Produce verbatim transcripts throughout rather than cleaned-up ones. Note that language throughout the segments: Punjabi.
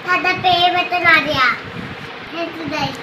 ਸਾਡਾ ਪੇ ਬਟਨ ਆ ਗਿਆ ਥੈਂਕ ਯੂ ਗਾਇਸ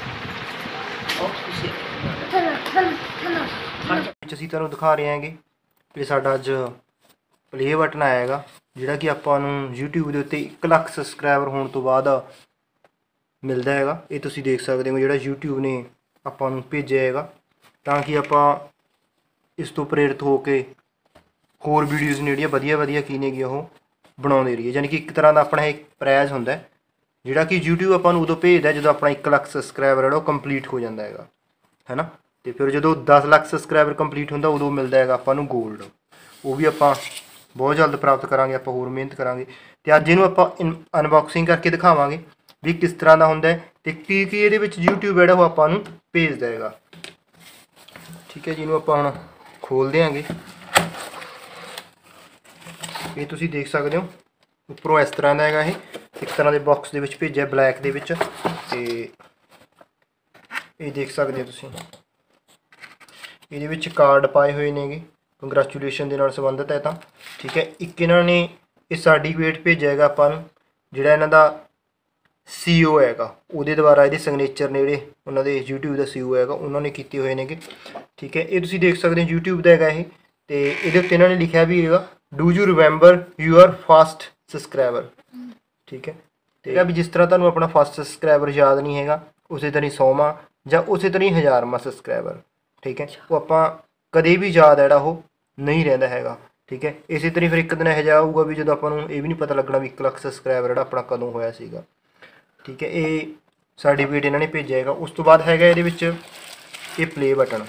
ਚਲੋ ਚਲੋ ਚਲੋ ਅਸੀਂ ਤੁਹਾਨੂੰ ਦਿਖਾ ਰਹੇ ਹਾਂਗੇ ਕਿ ਸਾਡਾ ਅੱਜ ਪਲੇ ਬਟਨ ਆਇਆ ਹੈਗਾ ਜਿਹੜਾ ਕਿ ਆਪਾਂ ਨੂੰ YouTube ਦੇ ਉੱਤੇ ਇੱਕ ਲੱਖ ਸਬਸਕ੍ਰਾਈਬਰ ਹੋਣ ਤੋਂ ਬਾਅਦ ਮਿਲਦਾ ਹੈਗਾ। ਇਹ ਤੁਸੀਂ ਦੇਖ ਸਕਦੇ ਹੋ ਜਿਹੜਾ YouTube ਨੇ ਆਪਾਂ ਨੂੰ ਭੇਜਿਆ ਹੈਗਾ ਤਾਂ ਕਿ ਆਪਾਂ ਇਸ ਤੋਂ ਪ੍ਰੇਰਿਤ ਹੋ ਕੇ ਹੋਰ ਵੀਡੀਓਜ਼ ਨੇ ਜਿਹੜੀਆਂ ਵਧੀਆ ਵਧੀਆ ਕੀ ਨੇਗੀਆਂ ਉਹ ਬਣਾਉਂਦੇ ਰਹੀਏ। ਯਾਨੀ ਕਿ ਇੱਕ ਤਰ੍ਹਾਂ ਦਾ ਆਪਣਾ ਇੱਕ ਪ੍ਰਾਈਜ਼ ਹੁੰਦਾ ਜਿਹੜਾ ਕਿ YouTube ਆਪਾਂ ਨੂੰ ਉਦੋਂ ਭੇਜਦਾ ਜਦੋਂ ਆਪਣਾ ਇੱਕ ਲੱਖ ਸਬਸਕ੍ਰਾਈਬਰ ਜਿਹੜਾ ਉਹ ਕੰਪਲੀਟ ਹੋ ਜਾਂਦਾ ਹੈਗਾ ਹੈ ਨਾ। ਤੇ ਫਿਰ ਜਦੋਂ ਦਸ ਲੱਖ ਸਬਸਕ੍ਰਾਈਬਰ ਕੰਪਲੀਟ ਹੁੰਦਾ ਉਦੋਂ ਮਿਲਦਾ ਹੈਗਾ ਆਪਾਂ ਨੂੰ ਗੋਲਡ। ਉਹ ਵੀ ਆਪਾਂ ਬਹੁਤ ਜਲਦ ਪ੍ਰਾਪਤ ਕਰਾਂਗੇ, ਆਪਾਂ ਹੋਰ ਮਿਹਨਤ ਕਰਾਂਗੇ। ਤੇ ਅੱਜ ਇਹਨੂੰ ਆਪਾਂ ਅਨਬਾਕਸਿੰਗ ਕਰਕੇ ਦਿਖਾਵਾਂਗੇ ਵੀ ਕਿਸ ਤਰ੍ਹਾਂ ਦਾ ਹੁੰਦਾ ਹੈ ਤੇ ਕੀ ਕੀ ਇਹਦੇ ਵਿੱਚ YouTube ਜਿਹੜਾ ਉਹ ਆਪਾਂ ਨੂੰ ਭੇਜਦਾ ਹੈਗਾ। ਠੀਕ ਹੈ ਜੀ, ਇਹਨੂੰ ਆਪਾਂ ਹੁਣ ਖੋਲ ਦਿਆਂਗੇ। ਇਹ ਤੁਸੀਂ ਦੇਖ ਸਕਦੇ ਹੋ ਉੱਪਰੋਂ ਇਸ ਤਰ੍ਹਾਂ ਦਾ ਹੈਗਾ, ਇਹ ਇੱਕ ਤਰ੍ਹਾਂ ਦੇ ਬਾਕਸ ਦੇ ਵਿੱਚ ਭੇਜਿਆ ਬਲੈਕ ਦੇ ਵਿੱਚ। ਤੇ ਇਹ ਦੇਖ ਸਕਦੇ ਹੋ ਤੁਸੀਂ ਇਹਦੇ ਵਿੱਚ ਕਾਰਡ ਪਾਏ ਹੋਏ ਨੇਗੇ ਕੰਗ੍ਰੈਚੁਲੇਸ਼ਨ ਦੇ ਨਾਲ ਸੰਬੰਧਿਤ ਹੈ ਤਾਂ ਠੀਕ ਹੈ। ਇੱਕ ਇਹਨਾਂ ਨੇ ਇਹ ਸਰਟੀਫਿਕੇਟ ਭੇਜਿਆ ਹੈਗਾ ਆਪਾਂ ਨੂੰ ਜਿਹੜਾ ਇਹਨਾਂ ਦਾ ਸੀ ਓ ਹੈਗਾ ਉਹਦੇ ਦੁਆਰਾ ਇਹਦੇ ਸਿਗਨੇਚਰ ਨੇ ਜਿਹੜੇ ਉਹਨਾਂ ਦੇ YouTube ਦਾ ਸੀ ਓ ਹੈਗਾ ਉਹਨਾਂ ਨੇ ਕੀਤੇ ਹੋਏ ਨੇਗੇ। ਠੀਕ ਹੈ, ਇਹ ਤੁਸੀਂ ਦੇਖ ਸਕਦੇ ਹੋ YouTube ਦਾ ਹੈਗਾ ਇਹ। ਤੇ ਇਹਦੇ ਉੱਤੇ ਇਹਨਾਂ ਨੇ ਲਿਖਿਆ ਵੀ ਹੈਗਾ do you remember your first subscriber. ਠੀਕ ਹੈ, ਠੀਕ ਹੈ ਵੀ ਜਿਸ ਤਰ੍ਹਾਂ ਤੁਹਾਨੂੰ ਆਪਣਾ ਫਸਟ ਸਬਸਕ੍ਰਾਈਬਰ ਯਾਦ ਨਹੀਂ ਹੈਗਾ ਉਸੇ ਤਰ੍ਹਾਂ ਹੀ ਸੌਵਾਂ ਜਾਂ ਉਸੇ ਤਰ੍ਹਾਂ ਹੀ ਹਜ਼ਾਰਵਾਂ ਸਬਸਕ੍ਰਾਈਬਰ। ਠੀਕ ਹੈ, ਉਹ ਆਪਾਂ ਕਦੇ ਵੀ ਯਾਦ ਜਿਹੜਾ ਉਹ ਨਹੀਂ ਰਹਿੰਦਾ ਹੈਗਾ। ਠੀਕ ਹੈ, ਇਸੇ ਤਰ੍ਹਾਂ ਫਿਰ ਇੱਕ ਦਿਨ ਇਹੋ ਜਿਹਾ ਆਊਗਾ ਵੀ ਜਦੋਂ ਆਪਾਂ ਨੂੰ ਇਹ ਵੀ ਨਹੀਂ ਪਤਾ ਲੱਗਣਾ ਵੀ ਇੱਕ ਲੱਖ ਸਬਸਕ੍ਰਾਈਬਰ ਜਿਹੜਾ ਆਪਣਾ ਕਦੋਂ ਹੋਇਆ ਸੀਗਾ। ਠੀਕ ਹੈ, ਇਹ ਸਰਟੀਫਿਕੇਟ ਇਹਨਾਂ ਨੇ ਭੇਜਿਆ ਹੈਗਾ। ਉਸ ਤੋਂ ਬਾਅਦ ਹੈਗਾ ਇਹਦੇ ਵਿੱਚ ਇਹ ਪਲੇ ਬਟਨ।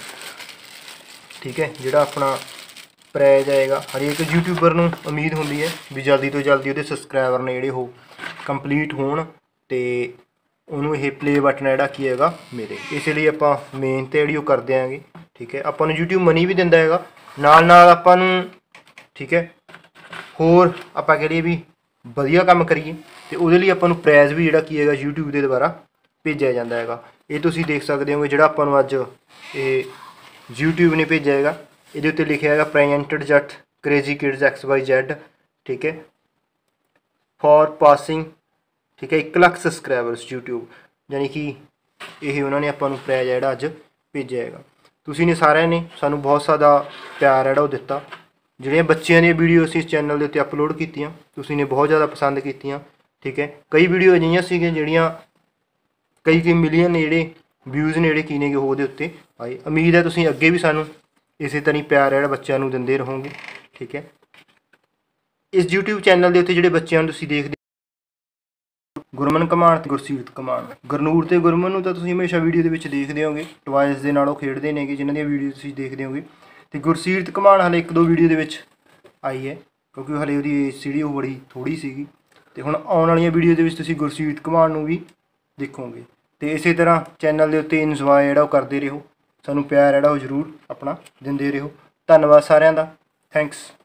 ਠੀਕ ਹੈ, ਜਿਹੜਾ ਆਪਣਾ ਪ੍ਰਾਈਜ਼ ਆਏਗਾ ਹਰੇਕ ਯੂਟਿਊਬਰ ਨੂੰ ਉਮੀਦ ਹੁੰਦੀ ਹੈ ਵੀ ਜਲਦੀ ਤੋਂ ਜਲਦੀ ਉਹਦੇ ਸਬਸਕ੍ਰਾਈਬਰ ਨੇ ਜਿਹੜੇ ਉਹ ਕੰਪਲੀਟ ਹੋਣ ਤੇ ਉਹਨੂੰ ਇਹ ਪਲੇ ਬਟਨ ਜਿਹੜਾ ਕੀ ਹੈਗਾ ਮੇਰੇ। ਇਸ ਲਈ ਆਪਾਂ ਮਿਹਨਤ ਜਿਹੜੀ ਉਹ ਕਰਦੇ ਆਂਗੇ। ਠੀਕ ਹੈ, ਆਪਾਂ ਨੂੰ YouTube ਮਨੀ ਵੀ ਦਿੰਦਾ ਹੈਗਾ ਨਾਲ ਨਾਲ ਆਪਾਂ ਨੂੰ। ਠੀਕ ਹੈ, ਹੋਰ ਆਪਾਂ ਕਹਿ ਲਈਏ ਵੀ ਵਧੀਆ ਕੰਮ ਕਰੀਏ ਤੇ ਉਹਦੇ ਲਈ ਆਪਾਂ ਨੂੰ ਪ੍ਰਾਈਜ਼ ਵੀ ਜਿਹੜਾ ਕੀ ਹੈਗਾ YouTube ਦੇ ਦੁਆਰਾ ਭੇਜਿਆ ਜਾਂਦਾ ਹੈਗਾ। ਇਹ ਤੁਸੀਂ ਦੇਖ ਸਕਦੇ ਹੋ ਜਿਹੜਾ ਆਪਾਂ ਨੂੰ ਅੱਜ ਇਹ YouTube ਨੇ ਭੇਜਿਆ ਹੈਗਾ। ਇਹਦੇ ਉੱਤੇ ਲਿਖਿਆ ਹੈਗਾ presented Jatt crazy kids X Y Z. ਠੀਕ ਹੈ, ਫॉर ਪਾਸਿੰਗ ਠੀਕ ਹੈ ਇੱਕ ਲੱਖ ਸਬਸਕ੍ਰਾਈਬਰਸ YouTube, ਯਾਨੀ ਕਿ ਇਹ ਉਹਨਾਂ ਨੇ ਆਪਾਂ ਨੂੰ ਪ੍ਰਾਈਜ਼ ਜਿਹੜਾ ਅੱਜ ਭੇਜਿਆ ਹੈਗਾ। ਤੁਸੀਂ ਨੇ ਸਾਰਿਆਂ ਨੇ ਸਾਨੂੰ ਬਹੁਤ ਜ਼ਿਆਦਾ ਪਿਆਰ ਜਿਹੜਾ ਉਹ ਦਿੱਤਾ। ਜਿਹੜੀਆਂ ਬੱਚਿਆਂ ਦੀਆਂ ਵੀਡੀਓ ਅਸੀਂ ਇਸ ਚੈਨਲ ਦੇ ਉੱਤੇ ਅਪਲੋਡ ਕੀਤੀਆਂ ਤੁਸੀਂ ਨੇ ਬਹੁਤ ਜ਼ਿਆਦਾ ਪਸੰਦ ਕੀਤੀਆਂ। ਠੀਕ ਹੈ, ਕਈ ਵੀਡੀਓ ਅਜਿਹੀਆਂ ਸੀਗੀਆਂ ਜਿਹੜੀਆਂ ਕਈ ਕਈ ਮਿਲੀਅਨ ਜਿਹੜੇ ਵਿਊਜ਼ ਨੇ ਜਿਹੜੇ ਕੀ ਨੇਗੇ ਉਹਦੇ ਉੱਤੇ ਆਏ। ਉਮੀਦ ਹੈ ਤੁਸੀਂ ਅੱਗੇ ਵੀ ਸਾਨੂੰ ਇਸੇ ਤਰ੍ਹਾਂ ਹੀ ਪਿਆਰ ਜਿਹੜਾ ਬੱਚਿਆਂ ਨੂੰ ਦਿੰਦੇ ਰਹੋਗੇ। ਠੀਕ ਹੈ, ਇਸ YouTube ਚੈਨਲ ਦੇ ਉੱਤੇ ਜਿਹੜੇ ਬੱਚਿਆਂ ਨੂੰ ਤੁਸੀਂ ਦੇਖਦੇ ਗੁਰਮਨ ਘਮਾਣ ਤੇ ਗੁਰਸੀਰਤ ਘਮਾਣ। ਗੁਰਨੂਰ ਤੇ ਗੁਰਮਨ ਨੂੰ ਤਾਂ ਤੁਸੀਂ ਹਮੇਸ਼ਾ ਵੀਡੀਓ ਦੇ ਵਿੱਚ ਦੇਖਦੇ ਹੋਗੇ, ਟਵਾਇਸ ਦੇ ਨਾਲ ਉਹ ਖੇਡਦੇ ਨੇਗੇ ਜਿਨ੍ਹਾਂ ਦੀਆਂ ਵੀਡੀਓ ਤੁਸੀਂ ਦੇਖਦੇ ਹੋਗੇ। ਤੇ ਗੁਰਸੀਰਤ ਘਮਾਣ ਹਲੇ ਇੱਕ ਦੋ ਵੀਡੀਓ ਦੇ ਵਿੱਚ ਆਈ ਹੈ ਕਿਉਂਕਿ ਹਲੇ ਉਹਦੀ ਸੀਡੀ ਉਹ ਬੜੀ ਥੋੜ੍ਹੀ ਸੀਗੀ। ਤੇ ਹੁਣ ਆਉਣ ਵਾਲੀਆਂ ਵੀਡੀਓ ਦੇ ਵਿੱਚ ਤੁਸੀਂ ਗੁਰਸੀਰਤ ਘਮਾਣ ਨੂੰ ਵੀ ਦੇਖੋਗੇ। ਤੇ ਇਸੇ ਤਰ੍ਹਾਂ ਚੈਨਲ ਦੇ ਉੱਤੇ ਇੰਜੋਏ ਜਿਹੜਾ ਉਹ ਕਰਦੇ ਰਹੋ, ਸਾਨੂੰ ਪਿਆਰ ਜਿਹੜਾ ਉਹ ਜ਼ਰੂਰ ਆਪਣਾ ਦਿੰਦੇ ਰਹੋ। ਧੰਨਵਾਦ ਸਾਰਿਆਂ ਦਾ, ਥੈਂਕਸ।